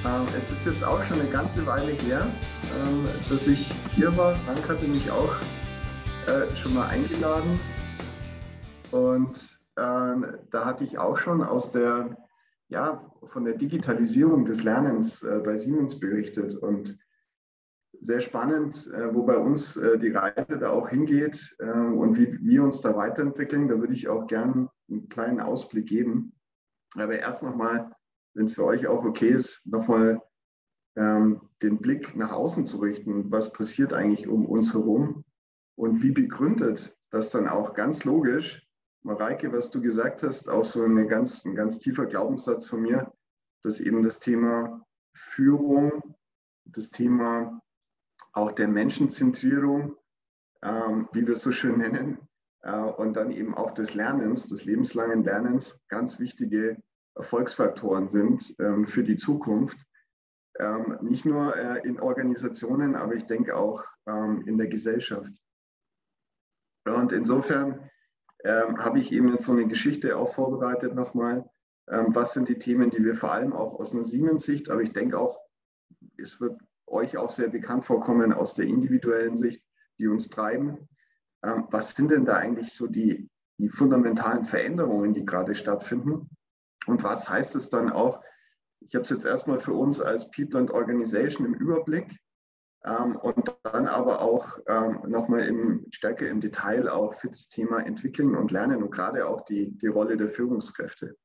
Es ist jetzt auch schon eine ganze Weile her, dass ich hier war. Frank hatte mich auch schon mal eingeladen und da hatte ich auch schon von der Digitalisierung des Lernens bei Siemens berichtet und sehr spannend, wo bei uns die Reise da auch hingeht und wie wir uns da weiterentwickeln. Da würde ich auch gerne einen kleinen Ausblick geben. Aber erst nochmal, wenn es für euch auch okay ist, nochmal den Blick nach außen zu richten. Was passiert eigentlich um uns herum und wie begründet das dann auch ganz logisch, Mareike, was du gesagt hast, auch so ein ganz tiefer Glaubenssatz von mir, dass eben das Thema Führung, das Thema auch der Menschenzentrierung, wie wir es so schön nennen, und dann eben auch des Lernens, des lebenslangen Lernens, ganz wichtige Erfolgsfaktoren sind für die Zukunft. Nicht nur in Organisationen, aber ich denke auch in der Gesellschaft. Und insofern habe ich eben jetzt so eine Geschichte auch vorbereitet nochmal. Was sind die Themen, die wir vor allem auch aus einer Siemens-Sicht, aber ich denke auch, es wird euch auch sehr bekannt vorkommen aus der individuellen Sicht, die uns treiben. Was sind denn da eigentlich so die fundamentalen Veränderungen, die gerade stattfinden? Und was heißt es dann auch? Ich habe es jetzt erstmal für uns als People and Organization im Überblick und dann aber auch nochmal stärker im Detail auch für das Thema Entwickeln und Lernen und gerade auch die Rolle der Führungskräfte.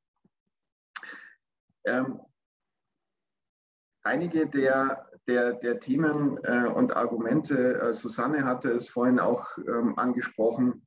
Einige der Themen und Argumente, Susanne hatte es vorhin auch angesprochen,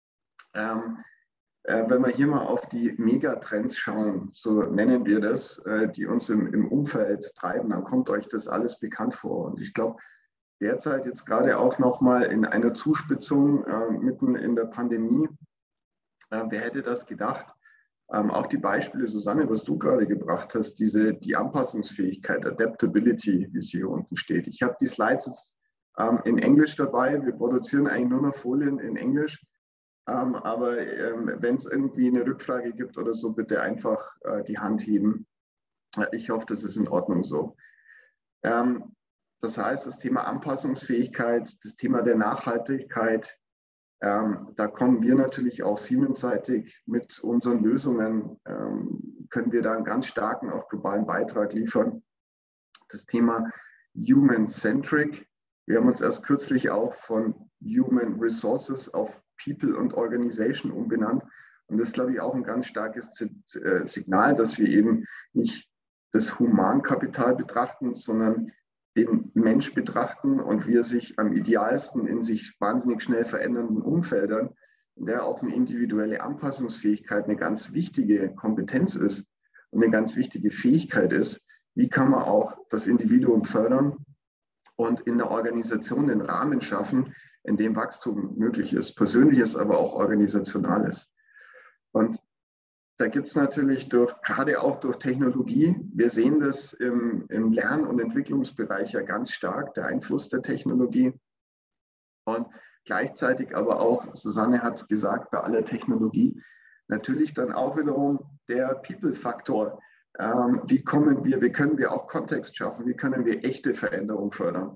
wenn wir hier mal auf die Megatrends schauen, so nennen wir das, die uns im Umfeld treiben, dann kommt euch das alles bekannt vor. Und ich glaube, derzeit jetzt gerade auch nochmal in einer Zuspitzung mitten in der Pandemie, wer hätte das gedacht? Auch die Beispiele, Susanne, was du gerade gebracht hast, die Anpassungsfähigkeit, Adaptability, wie sie hier unten steht. Ich habe die Slides jetzt in Englisch dabei. Wir produzieren eigentlich nur noch Folien in Englisch. Aber wenn es irgendwie eine Rückfrage gibt oder so, bitte einfach die Hand heben. Ich hoffe, das ist in Ordnung so. Das heißt, das Thema Anpassungsfähigkeit, das Thema der Nachhaltigkeit, da kommen wir natürlich auch Siemens-seitig mit unseren Lösungen, können wir da einen ganz starken, auch globalen Beitrag liefern. Das Thema Human-Centric. Wir haben uns erst kürzlich auch von Human Resources auf People und Organization umbenannt. Und das ist, glaube ich, auch ein ganz starkes Signal, dass wir eben nicht das Humankapital betrachten, sondern den Mensch betrachten und wie er sich am idealsten in sich wahnsinnig schnell verändernden Umfeldern, in der auch eine individuelle Anpassungsfähigkeit eine ganz wichtige Kompetenz ist und eine ganz wichtige Fähigkeit ist, wie kann man auch das Individuum fördern und in der Organisation den Rahmen schaffen, in dem Wachstum möglich ist, persönliches, aber auch organisationales. Und da gibt es natürlich gerade auch durch Technologie, wir sehen das im Lern- und Entwicklungsbereich ja ganz stark, der Einfluss der Technologie. Und gleichzeitig aber auch, Susanne hat es gesagt, bei aller Technologie, natürlich dann auch wiederum der People-Faktor. Wie können wir auch Kontext schaffen? Wie können wir echte Veränderung fördern?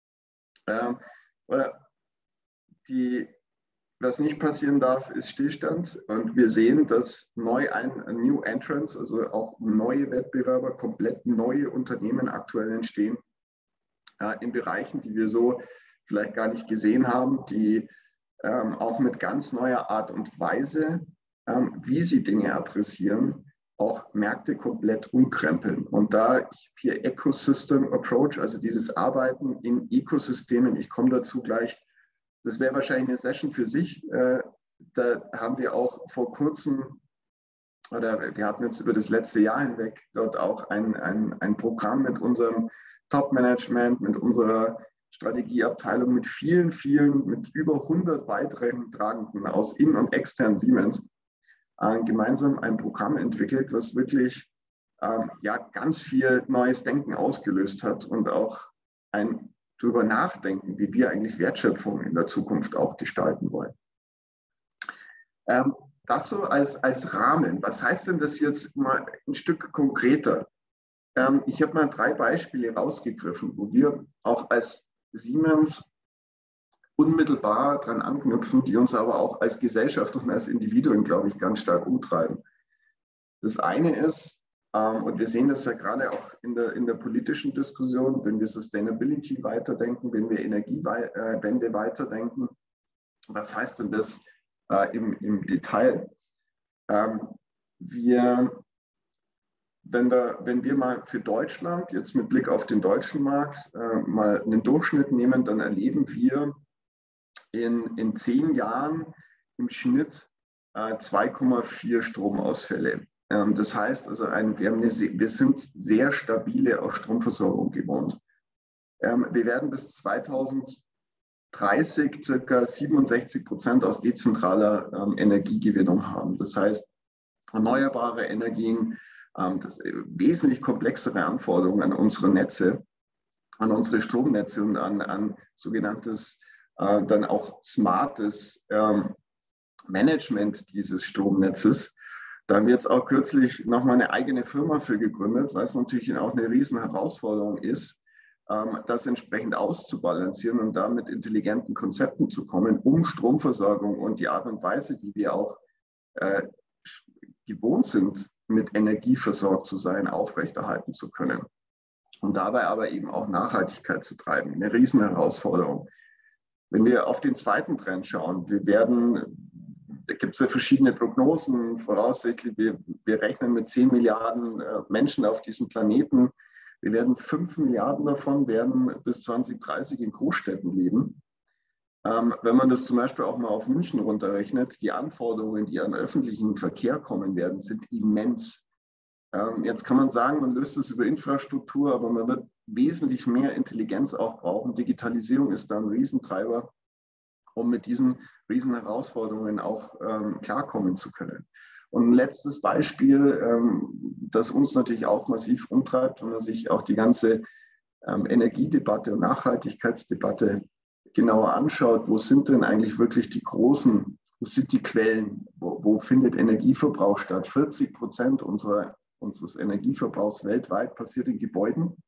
Was nicht passieren darf, ist Stillstand. Und wir sehen, dass New Entrants, also auch neue Wettbewerber, komplett neue Unternehmen aktuell entstehen, in Bereichen, die wir so vielleicht gar nicht gesehen haben, die auch mit ganz neuer Art und Weise, wie sie Dinge adressieren, auch Märkte komplett umkrempeln. Und da hier Ecosystem Approach, also dieses Arbeiten in Ökosystemen, ich komme dazu gleich, das wäre wahrscheinlich eine Session für sich. Da haben wir auch vor kurzem, oder wir hatten jetzt über das letzte Jahr hinweg dort auch ein Programm mit unserem Top-Management, mit unserer Strategieabteilung, mit mit über 100 weiteren Tragenden aus in- und extern Siemens, gemeinsam ein Programm entwickelt, was wirklich ganz viel neues Denken ausgelöst hat und auch ein darüber nachdenken, wie wir eigentlich Wertschöpfung in der Zukunft auch gestalten wollen. Das so als Rahmen. Was heißt denn das jetzt mal ein Stück konkreter? Ich habe mal 3 Beispiele rausgegriffen, wo wir auch als Siemens unmittelbar dran anknüpfen, die uns aber auch als Gesellschaft und als Individuen, glaube ich, ganz stark umtreiben. Das eine ist, und wir sehen das ja gerade auch in der politischen Diskussion, wenn wir Sustainability weiterdenken, wenn wir Energiewende weiterdenken, was heißt denn das im Detail? Wenn wir mal für Deutschland, jetzt mit Blick auf den deutschen Markt, mal einen Durchschnitt nehmen, dann erleben wir in 10 Jahren im Schnitt 2,4 Stromausfälle. Das heißt also, wir sind sehr stabile auch Stromversorgung gewohnt. Wir werden bis 2030 ca. 67% aus dezentraler Energiegewinnung haben. Das heißt, erneuerbare Energien, wesentlich komplexere Anforderungen an unsere Netze, an unsere Stromnetze und an sogenanntes dann auch smartes Management dieses Stromnetzes. Da haben wir jetzt auch kürzlich nochmal eine eigene Firma für gegründet, weil es natürlich auch eine riesen Herausforderung ist, das entsprechend auszubalancieren und da mit intelligenten Konzepten zu kommen, um Stromversorgung und die Art und Weise, wie wir auch gewohnt sind, mit Energie versorgt zu sein, aufrechterhalten zu können. Und dabei aber eben auch Nachhaltigkeit zu treiben. Eine riesen Herausforderung. Wenn wir auf den zweiten Trend schauen, da gibt es ja verschiedene Prognosen, voraussichtlich, wir rechnen mit 10 Milliarden Menschen auf diesem Planeten. Wir werden 5 Milliarden davon werden bis 2030 in Großstädten leben. Wenn man das zum Beispiel auch mal auf München runterrechnet, die Anforderungen, die an öffentlichen Verkehr kommen werden, sind immens. Jetzt kann man sagen, man löst es über Infrastruktur, aber man wird wesentlich mehr Intelligenz auch brauchen. Digitalisierung ist da ein Riesentreiber, um mit diesen riesen Herausforderungen auch klarkommen zu können. Und ein letztes Beispiel, das uns natürlich auch massiv umtreibt, wenn man sich auch die ganze Energiedebatte und Nachhaltigkeitsdebatte genauer anschaut, wo sind denn eigentlich wirklich die großen, wo sind die Quellen, wo findet Energieverbrauch statt? 40% unseres Energieverbrauchs weltweit passiert in Gebäuden.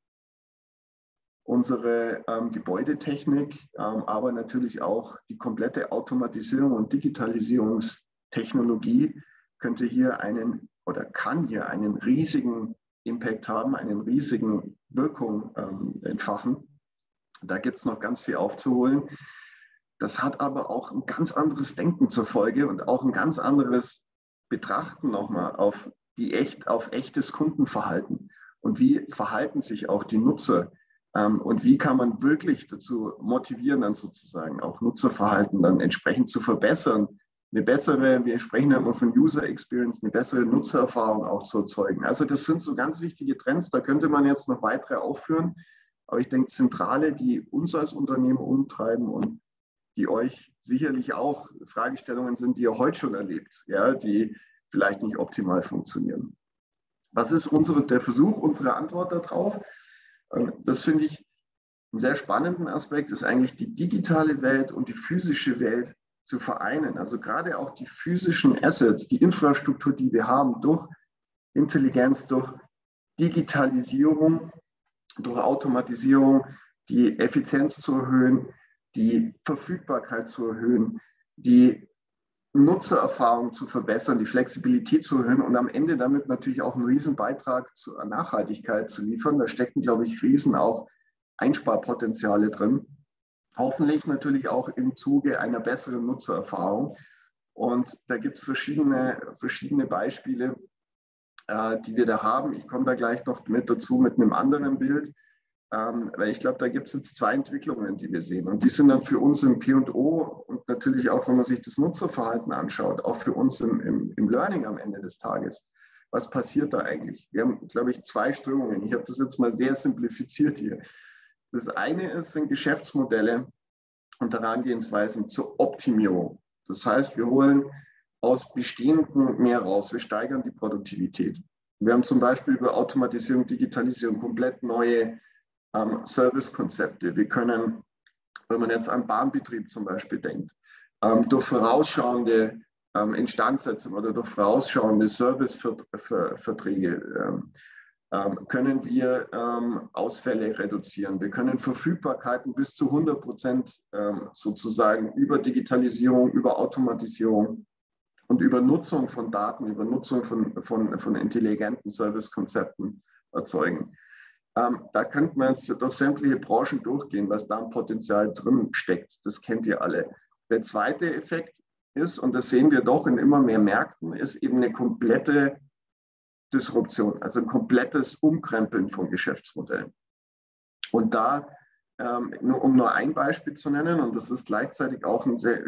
Unsere Gebäudetechnik, aber natürlich auch die komplette Automatisierung und Digitalisierungstechnologie könnte hier kann hier einen riesigen Impact haben, eine riesige Wirkung entfachen. Da gibt es noch ganz viel aufzuholen. Das hat aber auch ein ganz anderes Denken zur Folge und auch ein ganz anderes Betrachten nochmal auf echtes Kundenverhalten. Und wie verhalten sich auch die Nutzer? Und wie kann man wirklich dazu motivieren, dann sozusagen auch Nutzerverhalten dann entsprechend zu verbessern? Wir sprechen ja immer von User Experience, eine bessere Nutzererfahrung auch zu erzeugen. Also das sind so ganz wichtige Trends, da könnte man jetzt noch weitere aufführen. Aber ich denke, Zentrale, die uns als Unternehmen umtreiben und die euch sicherlich auch Fragestellungen sind, die ihr heute schon erlebt, ja, die vielleicht nicht optimal funktionieren. Was ist der Versuch, unsere Antwort darauf? Das finde ich einen sehr spannenden Aspekt, ist eigentlich die digitale Welt und die physische Welt zu vereinen. Also gerade auch die physischen Assets, die Infrastruktur, die wir haben, durch Intelligenz, durch Digitalisierung, durch Automatisierung, die Effizienz zu erhöhen, die Verfügbarkeit zu erhöhen, die Nutzererfahrung zu verbessern, die Flexibilität zu erhöhen und am Ende damit natürlich auch einen riesen Beitrag zur Nachhaltigkeit zu liefern. Da stecken, glaube ich, riesen auch Einsparpotenziale drin. Hoffentlich natürlich auch im Zuge einer besseren Nutzererfahrung. Und da gibt es verschiedene Beispiele, die wir da haben. Ich komme da gleich noch mit dazu mit einem anderen Bild, weil ich glaube, da gibt es jetzt 2 Entwicklungen, die wir sehen. Und die sind dann für uns im P&O und natürlich auch, wenn man sich das Nutzerverhalten anschaut, auch für uns im Learning am Ende des Tages. Was passiert da eigentlich? Wir haben, glaube ich, 2 Strömungen. Ich habe das jetzt mal sehr simplifiziert hier. Das eine sind Geschäftsmodelle und Herangehensweisen zur Optimierung. Das heißt, wir holen aus Bestehenden mehr raus. Wir steigern die Produktivität. Wir haben zum Beispiel über Automatisierung, Digitalisierung komplett neue Servicekonzepte. Wir können, wenn man jetzt an Bahnbetrieb zum Beispiel denkt, durch vorausschauende Instandsetzung oder durch vorausschauende Serviceverträge können wir Ausfälle reduzieren. Wir können Verfügbarkeiten bis zu 100% sozusagen über Digitalisierung, über Automatisierung und über Nutzung von Daten, über Nutzung von intelligenten Servicekonzepten erzeugen. Da könnte man jetzt durch sämtliche Branchen durchgehen, was da ein Potenzial drin steckt. Das kennt ihr alle. Der zweite Effekt ist, und das sehen wir doch in immer mehr Märkten, ist eben eine komplette Disruption, also ein komplettes Umkrempeln von Geschäftsmodellen. Und da, um nur ein Beispiel zu nennen, und das ist gleichzeitig auch ein sehr,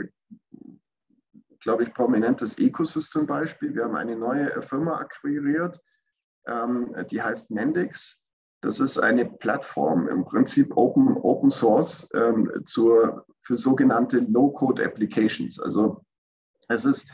glaube ich, prominentes Ecosystem-Beispiel. Wir haben eine neue Firma akquiriert, die heißt Mendix. Das ist eine Plattform, im Prinzip Open Source, für sogenannte Low-Code Applications. Also es ist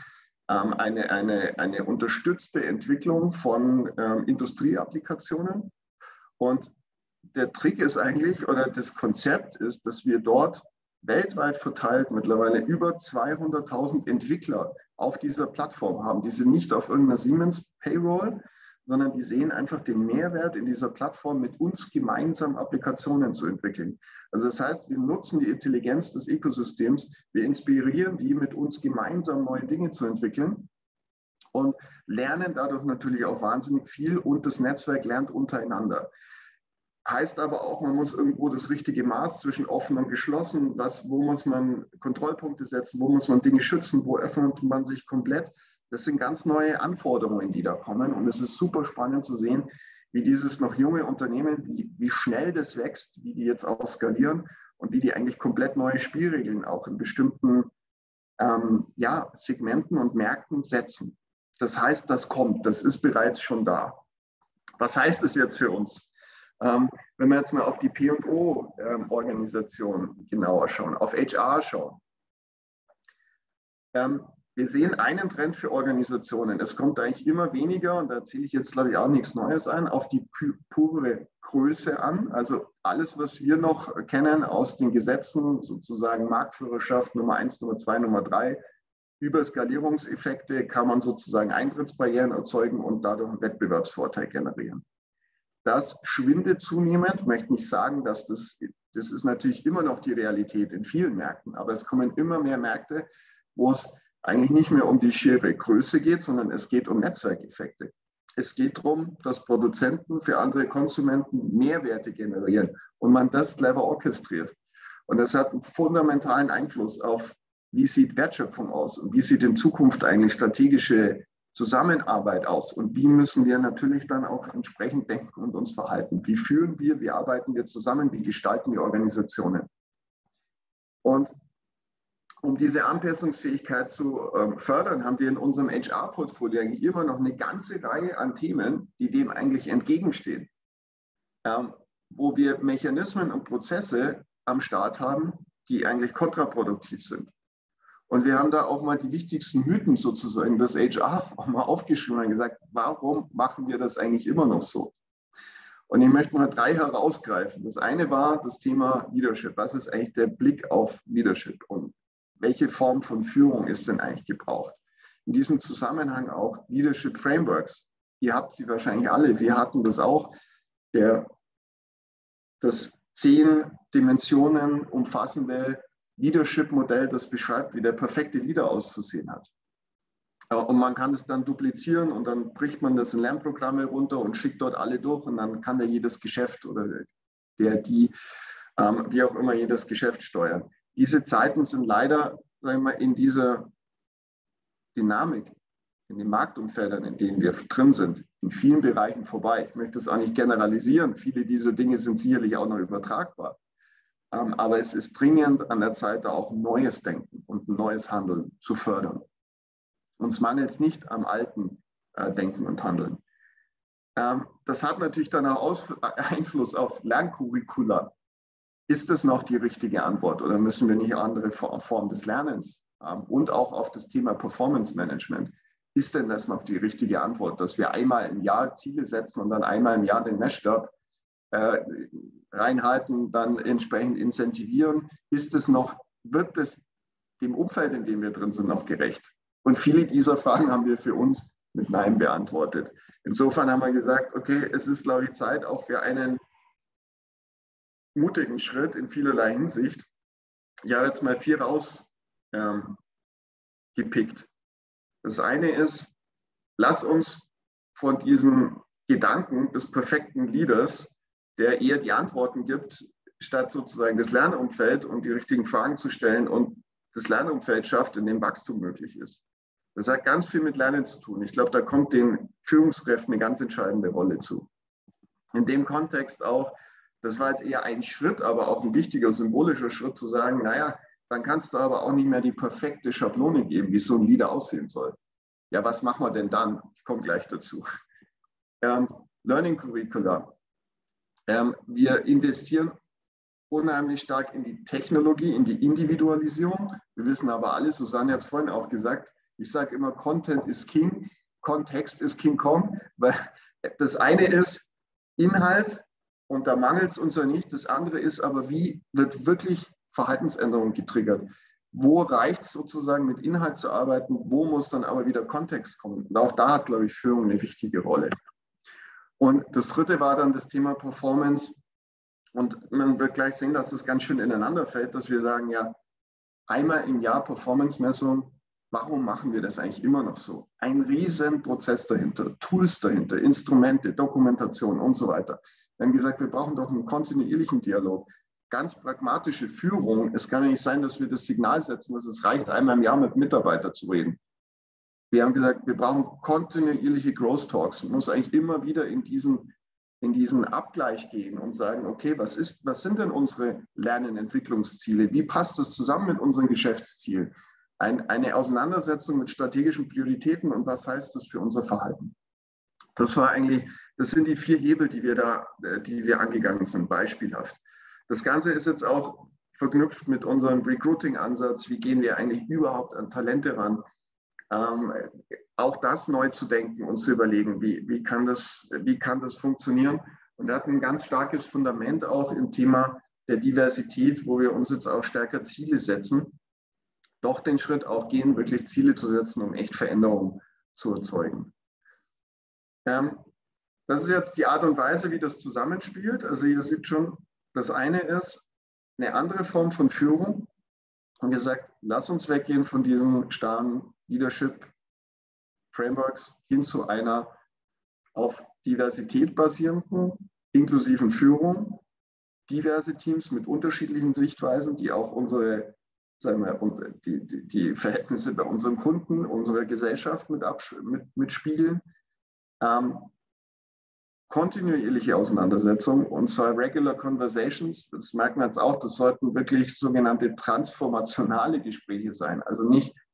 eine unterstützte Entwicklung von Industrieapplikationen. Und der Trick ist eigentlich, oder das Konzept ist, dass wir dort weltweit verteilt mittlerweile über 200.000 Entwickler auf dieser Plattform haben. Die sind nicht auf irgendeiner Siemens Payroll, sondern die sehen einfach den Mehrwert in dieser Plattform, mit uns gemeinsam Applikationen zu entwickeln. Also das heißt, wir nutzen die Intelligenz des Ökosystems, wir inspirieren die, mit uns gemeinsam neue Dinge zu entwickeln und lernen dadurch natürlich auch wahnsinnig viel, und das Netzwerk lernt untereinander. Heißt aber auch, man muss irgendwo das richtige Maß zwischen offen und geschlossen, wo muss man Kontrollpunkte setzen, wo muss man Dinge schützen, wo öffnet man sich komplett. Das sind ganz neue Anforderungen, die da kommen, und es ist super spannend zu sehen, wie dieses noch junge Unternehmen, wie schnell das wächst, wie die jetzt auch skalieren und wie die eigentlich komplett neue Spielregeln auch in bestimmten Segmenten und Märkten setzen. Das heißt, das kommt, das ist bereits schon da. Was heißt es jetzt für uns? Wenn wir jetzt mal auf die P&O-Organisation genauer schauen, auf HR schauen. Wir sehen einen Trend für Organisationen. Es kommt eigentlich immer weniger, und da erzähle ich jetzt, glaube ich, auch nichts Neues ein, auf die pure Größe an. Also alles, was wir noch kennen aus den Gesetzen, sozusagen Marktführerschaft Nummer 1, Nummer 2, Nummer 3, über Skalierungseffekte kann man sozusagen Eintrittsbarrieren erzeugen und dadurch einen Wettbewerbsvorteil generieren. Das schwindet zunehmend. Ich möchte nicht sagen, dass das ist natürlich immer noch die Realität in vielen Märkten, aber es kommen immer mehr Märkte, wo es eigentlich nicht mehr um die schiere Größe geht, sondern es geht um Netzwerkeffekte. Es geht darum, dass Produzenten für andere Konsumenten Mehrwerte generieren und man das clever orchestriert. Und das hat einen fundamentalen Einfluss auf, wie sieht Wertschöpfung aus und wie sieht in Zukunft eigentlich strategische Zusammenarbeit aus und wie müssen wir natürlich dann auch entsprechend denken und uns verhalten. Wie führen wir, wie arbeiten wir zusammen, wie gestalten wir Organisationen. Und um diese Anpassungsfähigkeit zu fördern, haben wir in unserem HR-Portfolio eigentlich immer noch eine ganze Reihe an Themen, die dem eigentlich entgegenstehen, wo wir Mechanismen und Prozesse am Start haben, die eigentlich kontraproduktiv sind. Und wir haben da auch mal die wichtigsten Mythen sozusagen des HR auch mal aufgeschrieben und gesagt, warum machen wir das eigentlich immer noch so? Und ich möchte mal 3 herausgreifen. Das eine war das Thema Leadership. Was ist eigentlich der Blick auf Leadership und welche Form von Führung ist denn eigentlich gebraucht? In diesem Zusammenhang auch Leadership Frameworks. Ihr habt sie wahrscheinlich alle. Wir hatten das auch. Das 10 Dimensionen umfassende Leadership-Modell, das beschreibt, wie der perfekte Leader auszusehen hat. Und man kann es dann duplizieren und dann bricht man das in Lernprogramme runter und schickt dort alle durch und dann kann der jedes Geschäft oder wie auch immer jedes Geschäft steuern. Diese Zeiten sind leider, sagen wir, in dieser Dynamik, in den Marktumfeldern, in denen wir drin sind, in vielen Bereichen vorbei. Ich möchte das auch nicht generalisieren. Viele dieser Dinge sind sicherlich auch noch übertragbar. Aber es ist dringend an der Zeit, da auch ein neues Denken und ein neues Handeln zu fördern. Uns mangelt es nicht am alten Denken und Handeln. Das hat natürlich dann auch Einfluss auf Lerncurricula. Ist das noch die richtige Antwort oder müssen wir nicht andere Formen des Lernens und auch auf das Thema Performance Management? Ist denn das noch die richtige Antwort, dass wir einmal im Jahr Ziele setzen und dann einmal im Jahr den Messstab reinhalten, dann entsprechend incentivieren? Wird es dem Umfeld, in dem wir drin sind, noch gerecht? Und viele dieser Fragen haben wir für uns mit Nein beantwortet. insofern haben wir gesagt, okay, es ist, glaube ich, Zeit auch für einen mutigen Schritt in vielerlei Hinsicht. Ich habe jetzt mal 4 rausgepickt. Das eine ist, lass uns von diesem Gedanken des perfekten Leaders, der eher die Antworten gibt, statt sozusagen das Lernumfeld und die richtigen Fragen zu stellen und das Lernumfeld schafft, in dem Wachstum möglich ist. Das hat ganz viel mit Lernen zu tun. Ich glaube, da kommt den Führungskräften eine ganz entscheidende Rolle zu. In dem Kontext auch, das war jetzt eher ein Schritt, aber auch ein wichtiger symbolischer Schritt zu sagen, naja, dann kannst du aber auch nicht mehr die perfekte Schablone geben, wie so ein Leader aussehen soll. Ja, was machen wir denn dann? Ich komme gleich dazu. Learning Curricula. Wir investieren unheimlich stark in die Technologie, in die Individualisierung. Wir wissen aber alle, Susanne hat es vorhin auch gesagt, ich sage immer, Content ist King, Kontext ist King Kong, weil das eine ist Inhalt und da mangelt es uns ja nicht. Das andere ist aber, wie wird wirklich Verhaltensänderung getriggert? Wo reicht es sozusagen mit Inhalt zu arbeiten? Wo muss dann aber wieder Kontext kommen? Und auch da hat, glaube ich, Führung eine wichtige Rolle. Und das dritte war dann das Thema Performance. Und man wird gleich sehen, dass das ganz schön ineinander fällt, dass wir sagen, ja, einmal im Jahr Performance-Messung, warum machen wir das eigentlich immer noch so? Ein riesen Prozess dahinter, Tools dahinter, Instrumente, Dokumentation und so weiter. Wir haben gesagt, wir brauchen doch einen kontinuierlichen Dialog. Ganz pragmatische Führung. Es kann ja nicht sein, dass wir das Signal setzen, dass es reicht, einmal im Jahr mit Mitarbeitern zu reden. Wir haben gesagt, wir brauchen kontinuierliche Growth Talks. Man muss eigentlich immer wieder in diesen Abgleich gehen und sagen, okay, was sind denn unsere Lernen-Entwicklungsziele? Wie passt das zusammen mit unserem Geschäftsziel? Eine Auseinandersetzung mit strategischen Prioritäten und was heißt das für unser Verhalten? Das sind die 4 Hebel, die wir angegangen sind, beispielhaft. Das Ganze ist jetzt auch verknüpft mit unserem Recruiting-Ansatz. Wie gehen wir eigentlich überhaupt an Talente ran? Auch das neu zu denken und zu überlegen, wie kann das funktionieren. Und wir hatten ein ganz starkes Fundament auch im Thema der Diversität, wo wir uns jetzt auch stärker Ziele setzen, doch den Schritt auch gehen, wirklich Ziele zu setzen, um echt Veränderungen zu erzeugen. Das ist jetzt die Art und Weise, wie das zusammenspielt. Also ihr seht schon, das eine ist eine andere Form von Führung. Und gesagt, lass uns weggehen von diesen starren Leadership-Frameworks hin zu einer auf Diversität basierenden, inklusiven Führung, diverse Teams mit unterschiedlichen Sichtweisen, die auch die Verhältnisse bei unseren Kunden, unserer Gesellschaft mitspiegeln. Kontinuierliche Auseinandersetzung und zwar Regular Conversations, das merkt man jetzt auch, das sollten wirklich sogenannte transformationale Gespräche sein. Also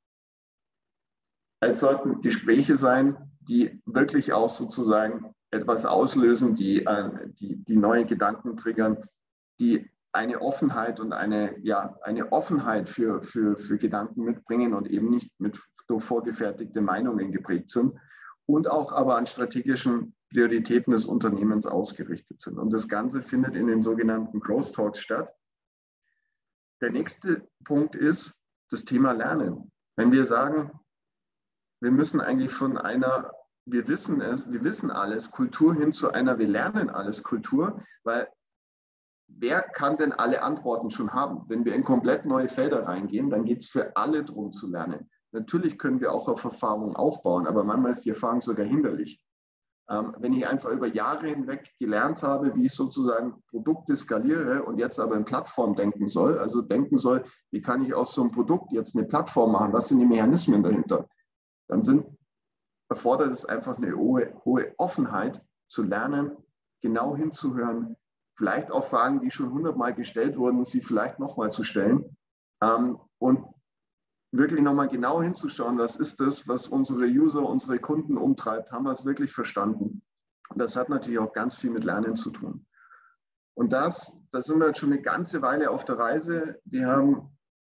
es sollten Gespräche sein, die wirklich auch sozusagen etwas auslösen, die neue Gedanken triggern, die eine Offenheit und eine Offenheit für Gedanken mitbringen und eben nicht mit vorgefertigte Meinungen geprägt sind und auch aber an strategischen Prioritäten des Unternehmens ausgerichtet sind. Und das Ganze findet in den sogenannten Growth Talks statt. Der nächste Punkt ist das Thema Lernen. Wenn wir sagen, wir müssen eigentlich wir wissen alles, Kultur hin zu einer, wir lernen alles Kultur, weil wer kann denn alle Antworten schon haben? Wenn wir in komplett neue Felder reingehen, dann geht es für alle darum zu lernen. Natürlich können wir auch auf Erfahrung aufbauen, aber manchmal ist die Erfahrung sogar hinderlich. Wenn ich einfach über Jahre hinweg gelernt habe, wie ich sozusagen Produkte skaliere und jetzt aber in Plattform denken soll, also denken soll, wie kann ich aus so einem Produkt jetzt eine Plattform machen, was sind die Mechanismen dahinter, dann erfordert es einfach eine hohe Offenheit zu lernen, genau hinzuhören, vielleicht auch Fragen, die schon 100-mal gestellt wurden, sie vielleicht nochmal zu stellen und wirklich nochmal genau hinzuschauen, was ist das, was unsere User, unsere Kunden umtreibt, haben wir es wirklich verstanden. Und das hat natürlich auch ganz viel mit Lernen zu tun. Und da sind wir jetzt schon eine ganze Weile auf der Reise. Wir haben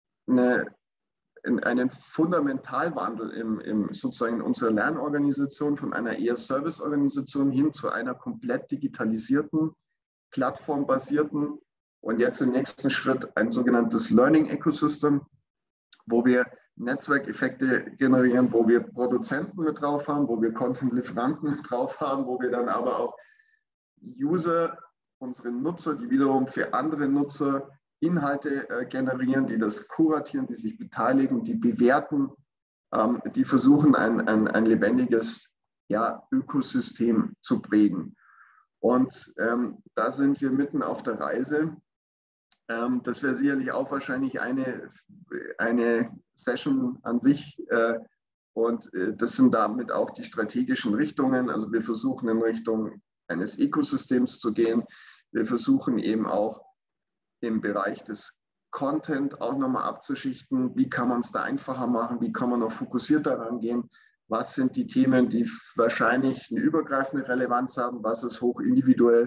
einen Fundamentalwandel sozusagen in unserer Lernorganisation von einer eher Serviceorganisation hin zu einer komplett digitalisierten, plattformbasierten und jetzt im nächsten Schritt ein sogenanntes Learning Ecosystem, wo wir Netzwerkeffekte generieren, wo wir Produzenten mit drauf haben, wo wir Content-Lieferanten mit drauf haben, wo wir dann aber auch User, unsere Nutzer, die wiederum für andere Nutzer Inhalte generieren, die das kuratieren, die sich beteiligen, die bewerten, die versuchen, ein lebendiges Ökosystem zu prägen. Und da sind wir mitten auf der Reise. Das wäre sicherlich auch wahrscheinlich eine Session an sich. Und das sind damit auch die strategischen Richtungen. Also wir versuchen in Richtung eines Ökosystems zu gehen. Wir versuchen eben auch im Bereich des Content auch nochmal abzuschichten. Wie kann man es da einfacher machen? Wie kann man noch fokussierter rangehen? Was sind die Themen, die wahrscheinlich eine übergreifende Relevanz haben? Was ist hoch individuell?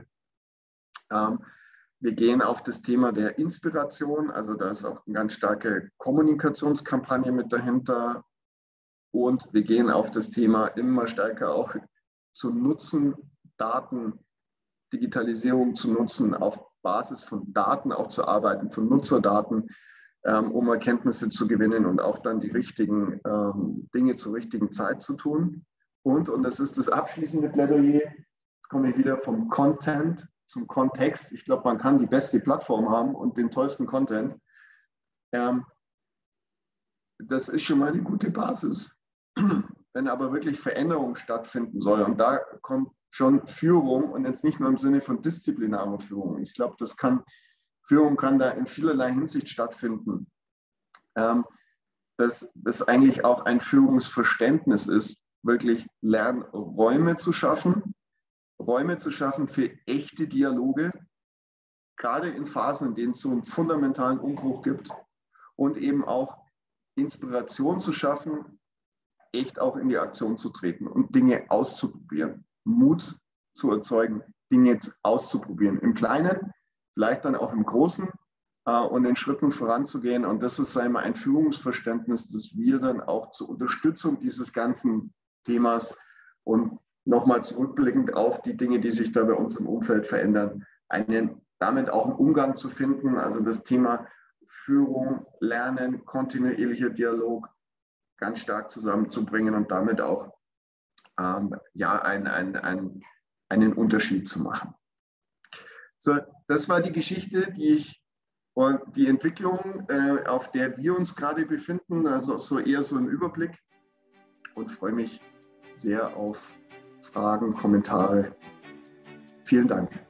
Wir gehen auf das Thema der Inspiration. Also da ist auch eine ganz starke Kommunikationskampagne mit dahinter. Und wir gehen auf das Thema immer stärker auch zu nutzen, Daten, Digitalisierung zu nutzen, auf Basis von Daten auch zu arbeiten, von Nutzerdaten, um Erkenntnisse zu gewinnen und auch dann die richtigen Dinge zur richtigen Zeit zu tun. Und das ist das abschließende Plädoyer, jetzt komme ich wieder vom Content zum Kontext. Ich glaube, man kann die beste Plattform haben und den tollsten Content. Das ist schon mal eine gute Basis. Wenn aber wirklich Veränderung stattfinden soll, und da kommt schon Führung und jetzt nicht nur im Sinne von disziplinarer Führung. Ich glaube, Führung kann da in vielerlei Hinsicht stattfinden. Dass das eigentlich auch ein Führungsverständnis ist, wirklich Lernräume zu schaffen für echte Dialoge, gerade in Phasen, in denen es so einen fundamentalen Umbruch gibt, und eben auch Inspiration zu schaffen, echt auch in die Aktion zu treten und Dinge auszuprobieren, Mut zu erzeugen, Dinge auszuprobieren, im Kleinen, vielleicht dann auch im Großen, und in Schritten voranzugehen. Und das ist einmal ein Führungsverständnis, das wir dann auch zur Unterstützung dieses ganzen Themas und nochmal zurückblickend auf die Dinge, die sich da bei uns im Umfeld verändern, damit auch einen Umgang zu finden. Also das Thema Führung, Lernen, kontinuierlicher Dialog ganz stark zusammenzubringen und damit auch einen Unterschied zu machen. So, das war die Geschichte, und die Entwicklung, auf der wir uns gerade befinden, also so eher so im Überblick, und freue mich sehr auf Fragen, Kommentare. Vielen Dank.